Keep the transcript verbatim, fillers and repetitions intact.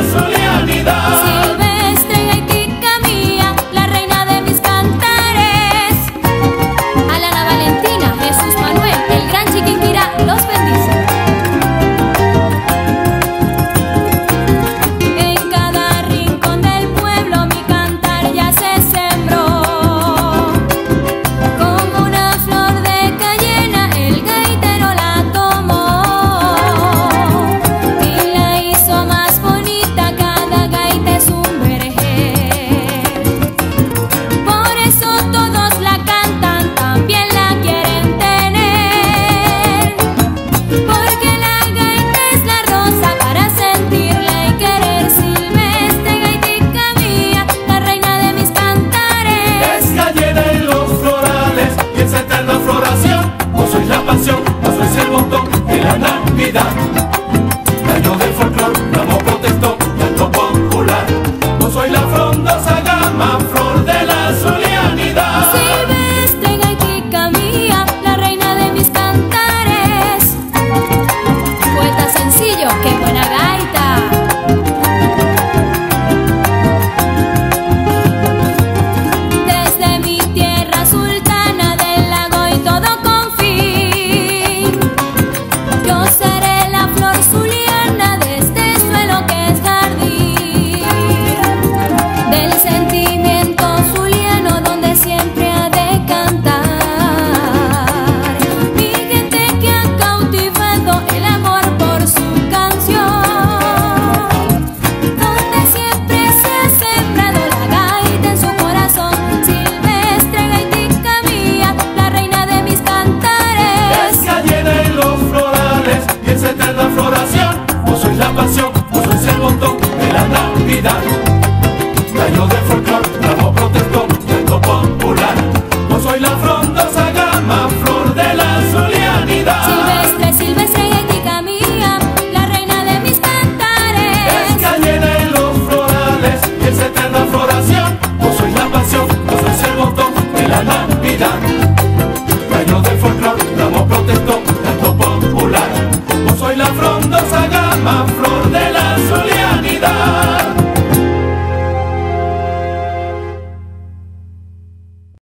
zulianidad. Silvestre Gaitica mía, la reina de mis cantares. Alana Valentina, Jesús Manuel, el gran Chiquinquirá los bendice. En cada rincón del pueblo mi cantar ya se sembró. Como una flor de cayena el gaitero la tomó y la hizo más bonita, cada gaita es un vergel. Por eso todos la cantan, también la quieren tener, porque la gaita es la rosa para sentirla y querer. Silvestre Gaitica mía, la reina de mis cantares. Es gallera en los florales y esa eterna floración. Vos sois la pasión, vos sois el botón de la Navidad. Gallo del folclor, ramo protestón, canto popular. Vos sois la frondosa gama, flor de la zulianidad. Silvestre Gaitica mía, la reina de mis cantares. Poeta sencillo, qué buena gaita. Desde mi tierra sultana del lago y todo confín, yo seré la flor zuliana de este suelo que es jardín, del sentimiento zuliano donde siempre ha de cantar. Mi gente que ha cautivado el amor por su canción, donde siempre se ha sembrado la gaita en su corazón. Silvestre Gaitica mía, la reina de mis cantares. Es gallera en los florales y esa eterna floración. Vos sois la pasión, vos sois el botón de la Navidad.